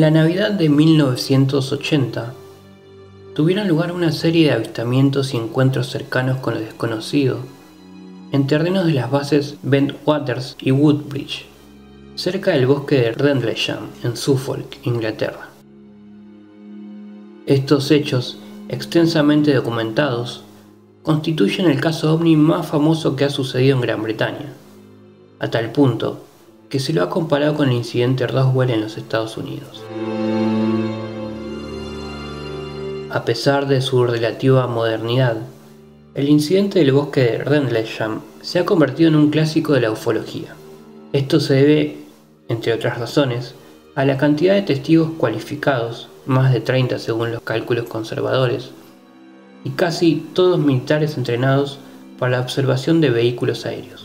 En la Navidad de 1980, tuvieron lugar una serie de avistamientos y encuentros cercanos con lo desconocido en terrenos de las bases Bentwaters y Woodbridge, cerca del bosque de Rendlesham, en Suffolk, Inglaterra. Estos hechos, extensamente documentados, constituyen el caso ovni más famoso que ha sucedido en Gran Bretaña, a tal punto que se lo ha comparado con el incidente Roswell en los Estados Unidos. A pesar de su relativa modernidad, el incidente del bosque de Rendlesham se ha convertido en un clásico de la ufología. Esto se debe, entre otras razones, a la cantidad de testigos cualificados, más de 30 según los cálculos conservadores, y casi todos militares entrenados para la observación de vehículos aéreos.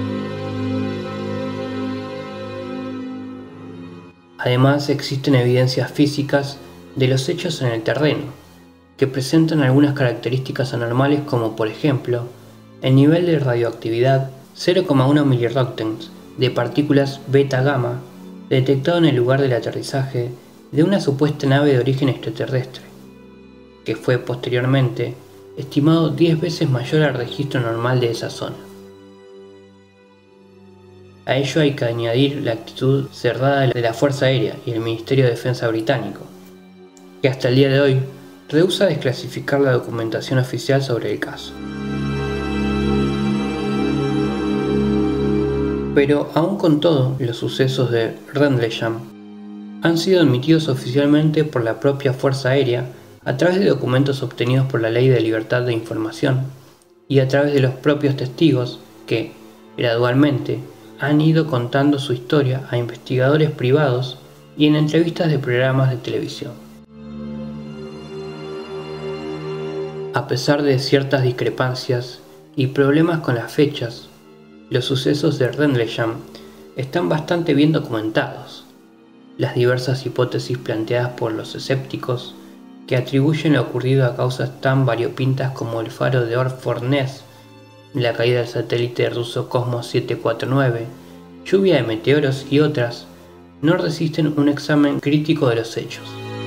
Además, existen evidencias físicas de los hechos en el terreno, que presentan algunas características anormales como por ejemplo, el nivel de radioactividad 0,1 miliroctens de partículas beta-gamma detectado en el lugar del aterrizaje de una supuesta nave de origen extraterrestre, que fue posteriormente estimado 10 veces mayor al registro normal de esa zona. A ello hay que añadir la actitud cerrada de la Fuerza Aérea y el Ministerio de Defensa británico, que hasta el día de hoy rehúsa desclasificar la documentación oficial sobre el caso. Pero aún con todo, los sucesos de Rendlesham han sido admitidos oficialmente por la propia Fuerza Aérea a través de documentos obtenidos por la Ley de Libertad de Información y a través de los propios testigos que, gradualmente, han ido contando su historia a investigadores privados y en entrevistas de programas de televisión. A pesar de ciertas discrepancias y problemas con las fechas, los sucesos de Rendlesham están bastante bien documentados. Las diversas hipótesis planteadas por los escépticos, que atribuyen lo ocurrido a causas tan variopintas como el faro de Orford-Ness, la caída del satélite ruso Cosmos 749, lluvia de meteoros y otras, no resisten un examen crítico de los hechos.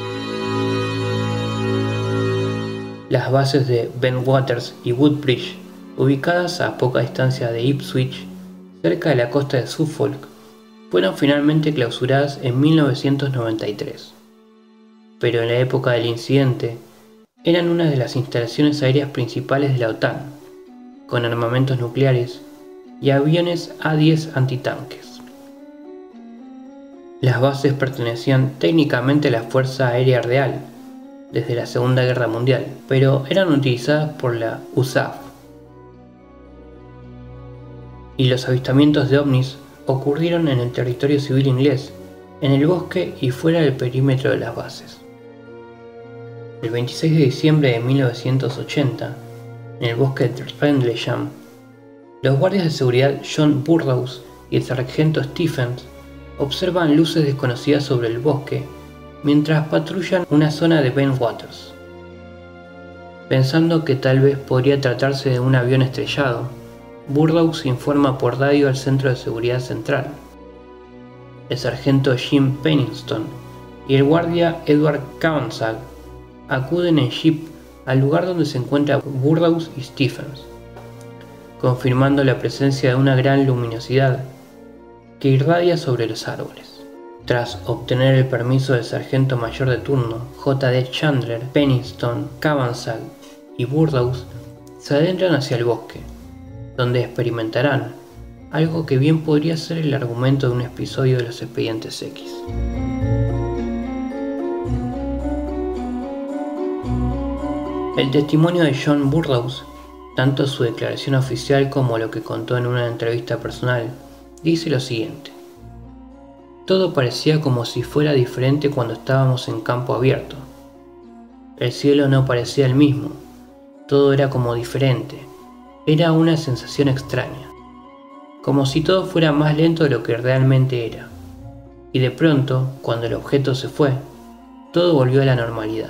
Las bases de Bentwaters y Woodbridge, ubicadas a poca distancia de Ipswich, cerca de la costa de Suffolk, fueron finalmente clausuradas en 1993. Pero en la época del incidente, eran una de las instalaciones aéreas principales de la OTAN, con armamentos nucleares y aviones A-10 antitanques. Las bases pertenecían técnicamente a la Fuerza Aérea Real desde la Segunda Guerra Mundial, pero eran utilizadas por la USAF. Y los avistamientos de ovnis ocurrieron en el territorio civil inglés, en el bosque y fuera del perímetro de las bases. El 26 de diciembre de 1980, en el bosque de Rendlesham, los guardias de seguridad John Burroughs y el sargento Stephens observan luces desconocidas sobre el bosque mientras patrullan una zona de Bentwaters. Pensando que tal vez podría tratarse de un avión estrellado, Burroughs informa por radio al centro de seguridad central. El sargento Jim Pennington y el guardia Edward Cavansall acuden en jeep al lugar donde se encuentran Burroughs y Stephens, confirmando la presencia de una gran luminosidad que irradia sobre los árboles. Tras obtener el permiso del sargento mayor de turno, J.D. Chandler, Pennington, Cavansall y Burroughs se adentran hacia el bosque, donde experimentarán algo que bien podría ser el argumento de un episodio de los Expedientes X. El testimonio de John Burroughs, tanto su declaración oficial como lo que contó en una entrevista personal, dice lo siguiente: todo parecía como si fuera diferente cuando estábamos en campo abierto. El cielo no parecía el mismo, todo era como diferente, era una sensación extraña, como si todo fuera más lento de lo que realmente era. Y de pronto, cuando el objeto se fue, todo volvió a la normalidad.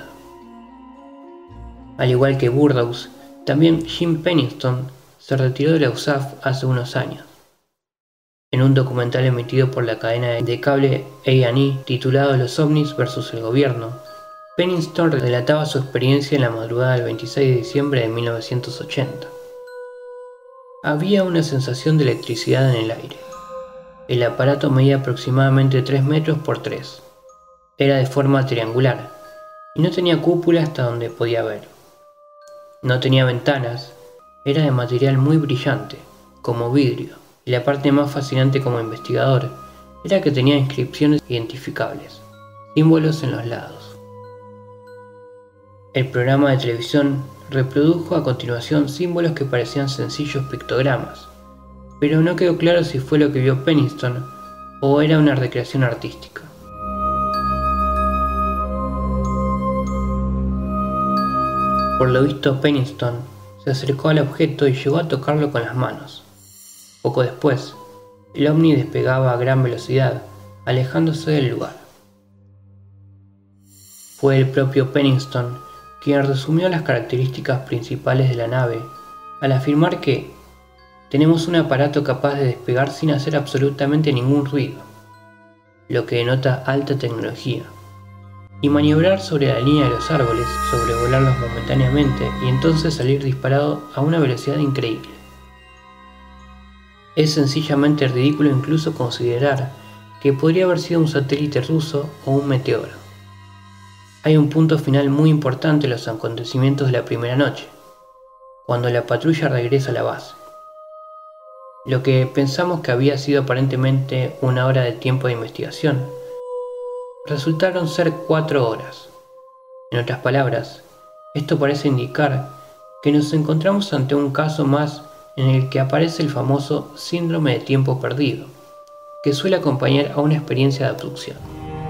Al igual que Burroughs, también Jim Pennington se retiró de la USAF hace unos años. en un documental emitido por la cadena de cable A&E titulado Los ovnis versus el gobierno. Pennington relataba su experiencia en la madrugada del 26 de diciembre de 1980. Había una sensación de electricidad en el aire. El aparato medía aproximadamente 3 metros por 3. Era de forma triangular y no tenía cúpula hasta donde podía ver. No tenía ventanas, era de material muy brillante, como vidrio, y la parte más fascinante como investigador era que tenía inscripciones identificables, símbolos en los lados. El programa de televisión reprodujo a continuación símbolos que parecían sencillos pictogramas, pero no quedó claro si fue lo que vio Pennington o era una recreación artística. Por lo visto, Pennington se acercó al objeto y llegó a tocarlo con las manos. Poco después, el ovni despegaba a gran velocidad, alejándose del lugar. Fue el propio Pennington quien resumió las características principales de la nave al afirmar que tenemos un aparato capaz de despegar sin hacer absolutamente ningún ruido, lo que denota alta tecnología, y maniobrar sobre la línea de los árboles, sobrevolarlos momentáneamente y entonces salir disparado a una velocidad increíble. Es sencillamente ridículo incluso considerar que podría haber sido un satélite ruso o un meteoro. Hay un punto final muy importante en los acontecimientos de la primera noche, cuando la patrulla regresa a la base. Lo que pensamos que había sido aparentemente una hora de tiempo de investigación, resultaron ser 4 horas. En otras palabras, esto parece indicar que nos encontramos ante un caso más en el que aparece el famoso síndrome de tiempo perdido, que suele acompañar a una experiencia de abducción.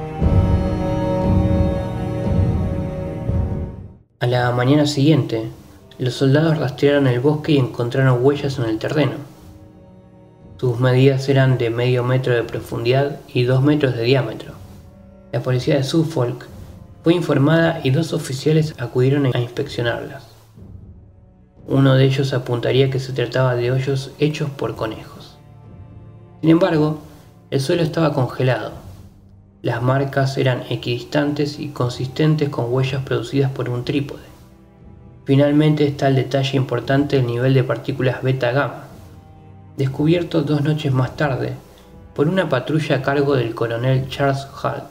A la mañana siguiente, los soldados rastrearon el bosque y encontraron huellas en el terreno. Sus medidas eran de medio metro de profundidad y 2 metros de diámetro. La policía de Suffolk fue informada y 2 oficiales acudieron a inspeccionarlas. Uno de ellos apuntaría que se trataba de hoyos hechos por conejos. Sin embargo, el suelo estaba congelado. Las marcas eran equidistantes y consistentes con huellas producidas por un trípode. Finalmente está el detalle importante del nivel de partículas beta-gamma, descubierto 2 noches más tarde por una patrulla a cargo del coronel Charles Halt.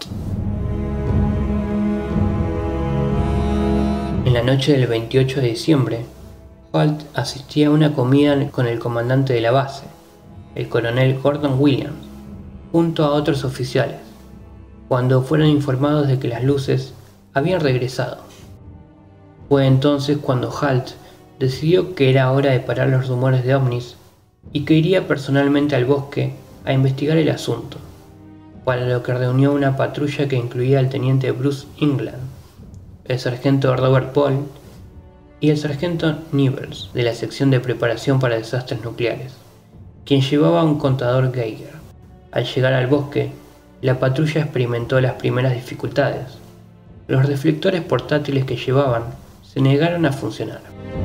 En la noche del 28 de diciembre, Halt asistía a una comida con el comandante de la base, el coronel Gordon Williams, junto a otros oficiales, cuando fueron informados de que las luces habían regresado. Fue entonces cuando Halt decidió que era hora de parar los rumores de ovnis y que iría personalmente al bosque a investigar el asunto, para lo que reunió una patrulla que incluía al teniente Bruce England, el sargento Robert Paul y el sargento Nivers de la sección de preparación para desastres nucleares, quien llevaba un contador Geiger. Al llegar al bosque, la patrulla experimentó las primeras dificultades. Los reflectores portátiles que llevaban se negaron a funcionar.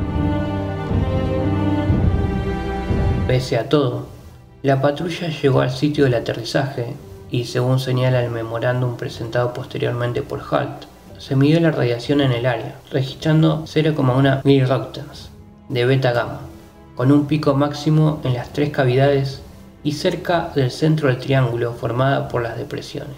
Pese a todo, la patrulla llegó al sitio del aterrizaje y, según señala el memorándum presentado posteriormente por Halt, se midió la radiación en el área, registrando 0,1 miliroctans de beta gamma, con un pico máximo en las 3 cavidades y cerca del centro del triángulo formada por las depresiones.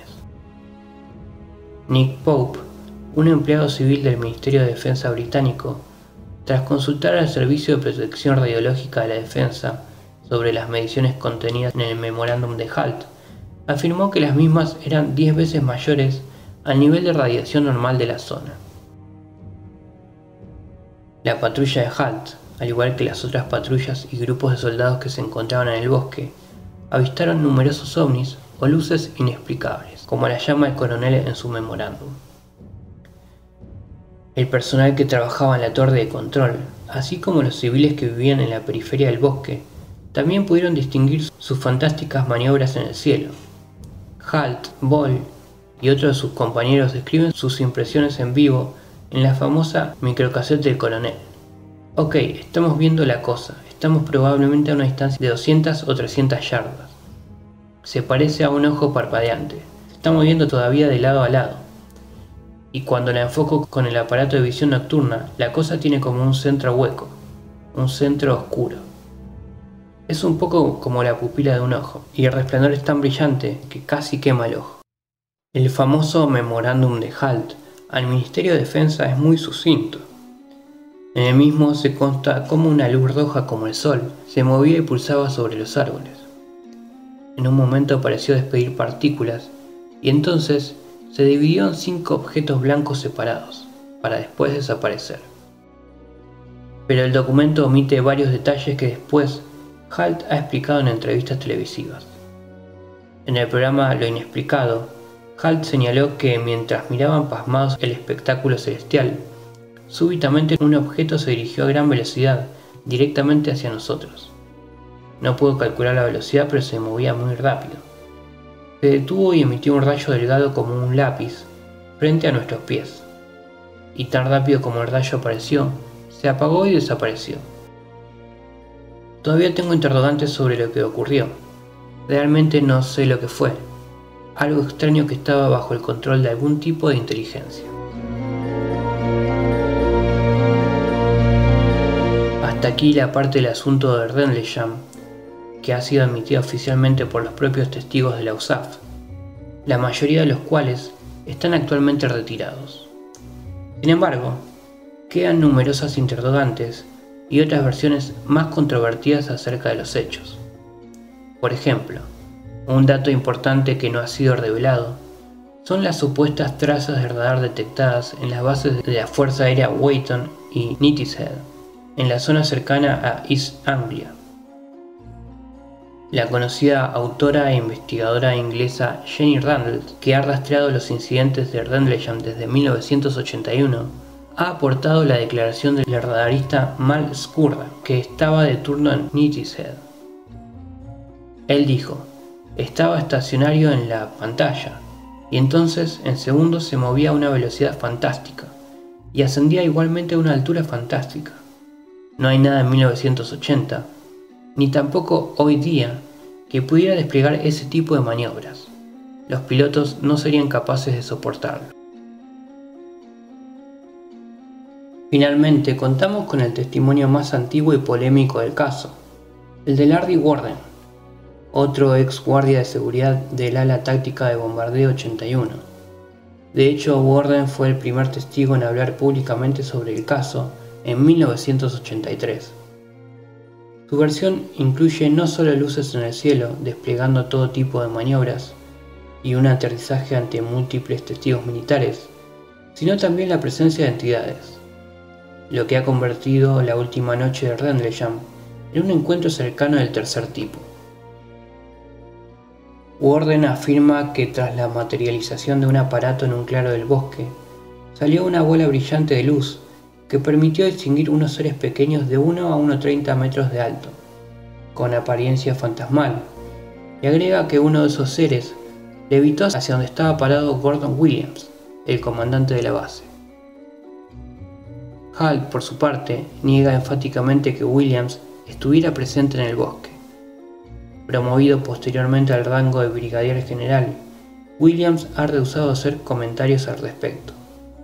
Nick Pope, un empleado civil del Ministerio de Defensa británico, tras consultar al Servicio de Protección Radiológica de la Defensa sobre las mediciones contenidas en el memorándum de Halt, afirmó que las mismas eran 10 veces mayores al nivel de radiación normal de la zona. La patrulla de Halt, al igual que las otras patrullas y grupos de soldados que se encontraban en el bosque, avistaron numerosos ovnis o luces inexplicables, como la llama el coronel en su memorándum. El personal que trabajaba en la torre de control, así como los civiles que vivían en la periferia del bosque, también pudieron distinguir sus fantásticas maniobras en el cielo. Halt, Ball y otros de sus compañeros describen sus impresiones en vivo en la famosa microcassette del coronel. Ok, estamos viendo la cosa, estamos probablemente a una distancia de 200 o 300 yardas. Se parece a un ojo parpadeante. Se está moviendo todavía de lado a lado. Y cuando la enfoco con el aparato de visión nocturna, la cosa tiene como un centro hueco, un centro oscuro. Es un poco como la pupila de un ojo, y el resplandor es tan brillante que casi quema el ojo. El famoso memorándum de HALT al Ministerio de Defensa es muy sucinto. En el mismo se consta cómo una luz roja como el sol se movía y pulsaba sobre los árboles. En un momento pareció despedir partículas y entonces se dividió en 5 objetos blancos separados, para después desaparecer. Pero el documento omite varios detalles que después HALT ha explicado en entrevistas televisivas. En el programa Lo Inexplicado, HALT señaló que mientras miraban pasmados el espectáculo celestial, súbitamente un objeto se dirigió a gran velocidad directamente hacia nosotros. No puedo calcular la velocidad, pero se movía muy rápido. Se detuvo y emitió un rayo delgado como un lápiz frente a nuestros pies. Y tan rápido como el rayo apareció, se apagó y desapareció. Todavía tengo interrogantes sobre lo que ocurrió. Realmente no sé lo que fue. Algo extraño que estaba bajo el control de algún tipo de inteligencia. Hasta aquí la parte del asunto de Rendlesham, que ha sido admitida oficialmente por los propios testigos de la USAF, la mayoría de los cuales están actualmente retirados. Sin embargo, quedan numerosas interrogantes y otras versiones más controvertidas acerca de los hechos. Por ejemplo, un dato importante que no ha sido revelado son las supuestas trazas de radar detectadas en las bases de la Fuerza Aérea Weyton y Neatishead, en la zona cercana a East Anglia. La conocida autora e investigadora inglesa Jenny Randall, que ha rastreado los incidentes de Rendlesham desde 1981, ha aportado la declaración del radarista Mal Scurra, que estaba de turno en Neatishead. Él dijo: estaba estacionario en la pantalla, y entonces en segundos se movía a una velocidad fantástica, y ascendía igualmente a una altura fantástica. No hay nada en 1980, ni tampoco hoy día, que pudiera desplegar ese tipo de maniobras. Los pilotos no serían capaces de soportarlo. Finalmente, contamos con el testimonio más antiguo y polémico del caso, el de Larry Warden, otro ex guardia de seguridad del ala táctica de bombardeo 81. De hecho, Warden fue el primer testigo en hablar públicamente sobre el caso en 1983. Su versión incluye no solo luces en el cielo desplegando todo tipo de maniobras y un aterrizaje ante múltiples testigos militares, sino también la presencia de entidades, lo que ha convertido la última noche de Rendlesham en un encuentro cercano del tercer tipo. Warden afirma que tras la materialización de un aparato en un claro del bosque, salió una bola brillante de luz que permitió distinguir unos seres pequeños de 1 a 1,30 metros de alto, con apariencia fantasmal, y agrega que uno de esos seres levitó hacia donde estaba parado Gordon Williams, el comandante de la base. HALT, por su parte, niega enfáticamente que Williams estuviera presente en el bosque. Promovido posteriormente al rango de brigadier general, Williams ha rehusado hacer comentarios al respecto.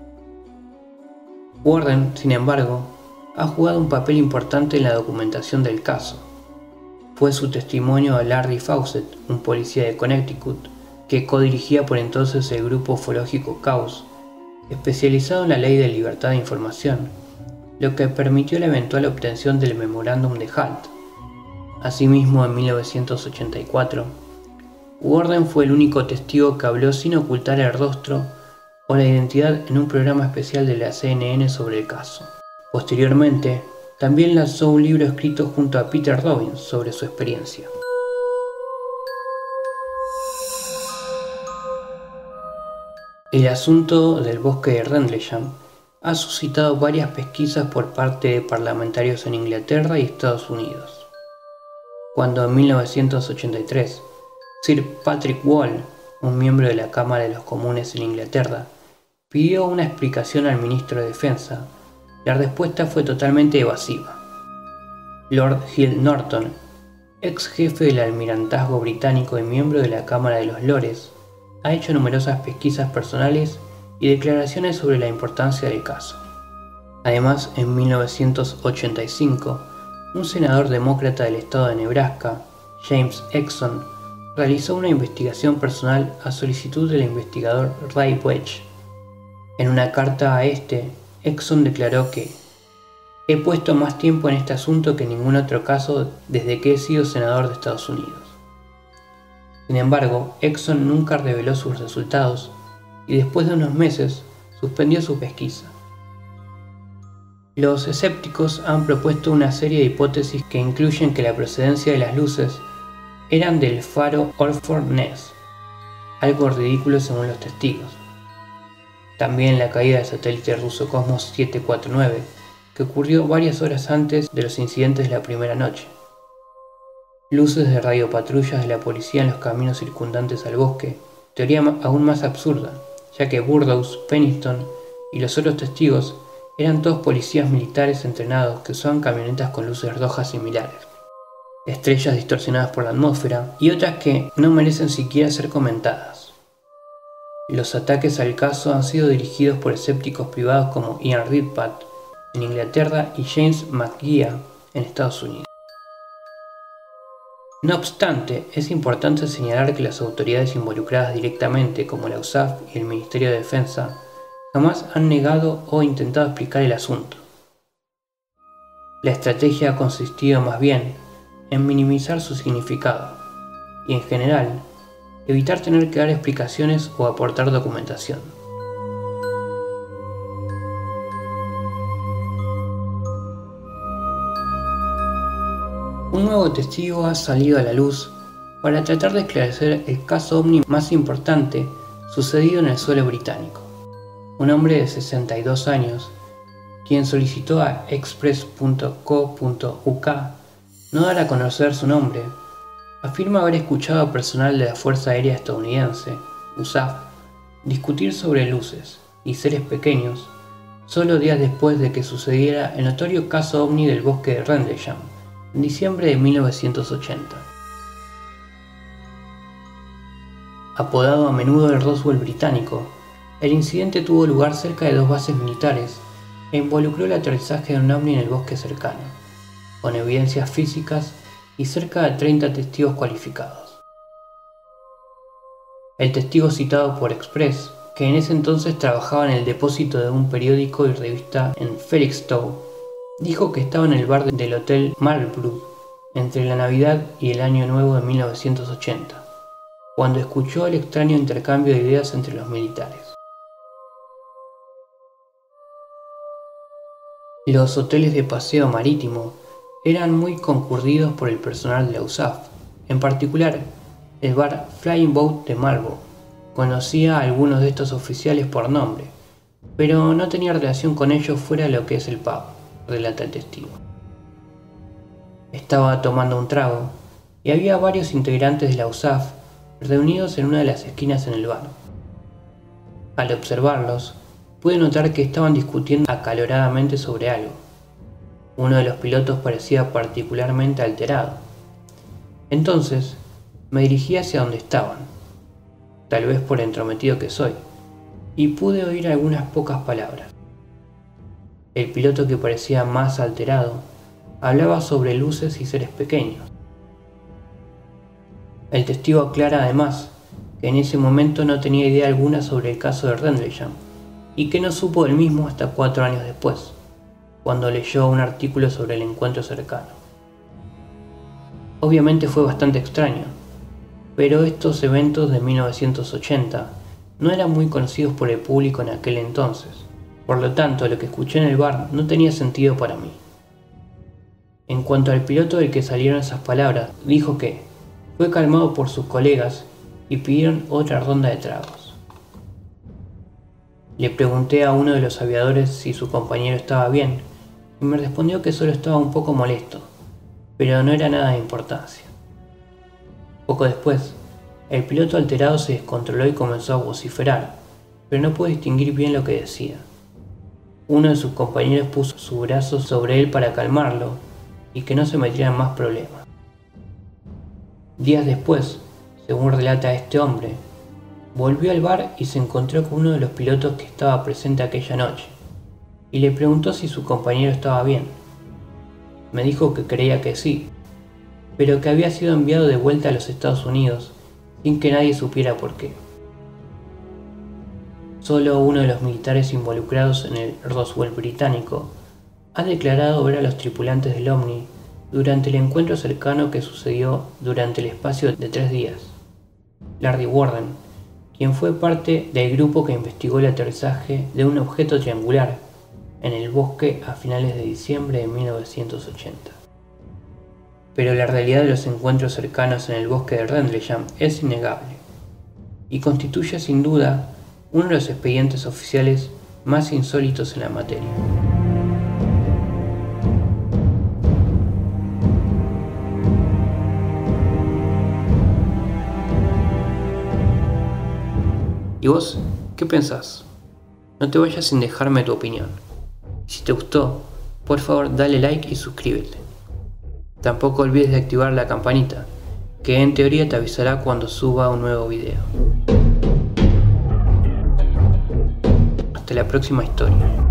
Warden, sin embargo, ha jugado un papel importante en la documentación del caso. Fue su testimonio a Larry Fawcett, un policía de Connecticut, que codirigía por entonces el grupo ufológico Chaos, especializado en la ley de libertad de información, lo que permitió la eventual obtención del memorándum de HALT. Asimismo, en 1984, Warden fue el único testigo que habló sin ocultar el rostro o la identidad en un programa especial de la CNN sobre el caso. Posteriormente, también lanzó un libro escrito junto a Peter Robbins sobre su experiencia. El asunto del bosque de Rendlesham ha suscitado varias pesquisas por parte de parlamentarios en Inglaterra y Estados Unidos. Cuando en 1983, Sir Patrick Wall, un miembro de la Cámara de los Comunes en Inglaterra, pidió una explicación al ministro de Defensa, la respuesta fue totalmente evasiva. Lord Hill Norton, ex jefe del almirantazgo británico y miembro de la Cámara de los Lores, ha hecho numerosas pesquisas personales y declaraciones sobre la importancia del caso. Además, en 1985, un senador demócrata del estado de Nebraska, James Exon, realizó una investigación personal a solicitud del investigador Ray Wedge. En una carta a este, Exon declaró que «He puesto más tiempo en este asunto que en ningún otro caso desde que he sido senador de Estados Unidos». Sin embargo, Exon nunca reveló sus resultados y después de unos meses suspendió su pesquisa. Los escépticos han propuesto una serie de hipótesis que incluyen que la procedencia de las luces eran del faro Orford Ness, algo ridículo según los testigos. También la caída del satélite ruso Cosmos 749, que ocurrió varias horas antes de los incidentes de la primera noche. Luces de radiopatrullas de la policía en los caminos circundantes al bosque, teoría aún más absurda, ya que Burroughs, Pennington y los otros testigos eran todos policías militares entrenados que usaban camionetas con luces rojas similares, estrellas distorsionadas por la atmósfera y otras que no merecen siquiera ser comentadas. Los ataques al caso han sido dirigidos por escépticos privados como Ian Redpath en Inglaterra y James McGeer en Estados Unidos. No obstante, es importante señalar que las autoridades involucradas directamente, como la USAF y el Ministerio de Defensa, jamás han negado o intentado explicar el asunto. La estrategia ha consistido más bien en minimizar su significado y, en general, evitar tener que dar explicaciones o aportar documentación. Un nuevo testigo ha salido a la luz para tratar de esclarecer el caso ovni más importante sucedido en el suelo británico. Un hombre de 62 años, quien solicitó a express.co.uk no dar a conocer su nombre, afirma haber escuchado a personal de la Fuerza Aérea Estadounidense, USAF, discutir sobre luces y seres pequeños solo días después de que sucediera el notorio caso ovni del bosque de Rendlesham, en diciembre de 1980. Apodado a menudo el Roswell británico, el incidente tuvo lugar cerca de 2 bases militares e involucró el aterrizaje de un ovni en el bosque cercano, con evidencias físicas y cerca de 30 testigos cualificados. El testigo citado por Express, que en ese entonces trabajaba en el depósito de un periódico y revista en Felixstowe, dijo que estaba en el bar del Hotel Marlborough entre la Navidad y el Año Nuevo de 1980, cuando escuchó el extraño intercambio de ideas entre los militares. Los hoteles de paseo marítimo eran muy concurridos por el personal de la USAF, en particular el bar Flying Boat de Marlborough. Conocía a algunos de estos oficiales por nombre, pero no tenía relación con ellos fuera de lo que es el pub, relata el testigo. Estaba tomando un trago y había varios integrantes de la USAF reunidos en una de las esquinas en el bar. Al observarlos, pude notar que estaban discutiendo acaloradamente sobre algo. Uno de los pilotos parecía particularmente alterado. Entonces, me dirigí hacia donde estaban, tal vez por entrometido que soy, y pude oír algunas pocas palabras. El piloto, que parecía más alterado, hablaba sobre luces y seres pequeños. El testigo aclara además que en ese momento no tenía idea alguna sobre el caso de Rendlesham y que no supo del mismo hasta 4 años después, cuando leyó un artículo sobre el encuentro cercano. Obviamente fue bastante extraño, pero estos eventos de 1980 no eran muy conocidos por el público en aquel entonces. Por lo tanto, lo que escuché en el bar no tenía sentido para mí. En cuanto al piloto del que salieron esas palabras, dijo que fue calmado por sus colegas y pidieron otra ronda de tragos. Le pregunté a uno de los aviadores si su compañero estaba bien y me respondió que solo estaba un poco molesto, pero no era nada de importancia. Poco después, el piloto alterado se descontroló y comenzó a vociferar, pero no pude distinguir bien lo que decía. Uno de sus compañeros puso su brazo sobre él para calmarlo y que no se metiera en más problemas. Días después, según relata este hombre, volvió al bar y se encontró con uno de los pilotos que estaba presente aquella noche, y le preguntó si su compañero estaba bien. Me dijo que creía que sí, pero que había sido enviado de vuelta a los Estados Unidos sin que nadie supiera por qué. Solo uno de los militares involucrados en el Roswell británico ha declarado ver a los tripulantes del ovni durante el encuentro cercano que sucedió durante el espacio de 3 días. Larry Warden, quien fue parte del grupo que investigó el aterrizaje de un objeto triangular en el bosque a finales de diciembre de 1980. Pero la realidad de los encuentros cercanos en el bosque de Rendlesham es innegable y constituye sin duda uno de los expedientes oficiales más insólitos en la materia. ¿Y vos qué pensás? No te vayas sin dejarme tu opinión. Si te gustó, por favor dale like y suscríbete. Tampoco olvides de activar la campanita, que en teoría te avisará cuando suba un nuevo video. Hasta la próxima historia.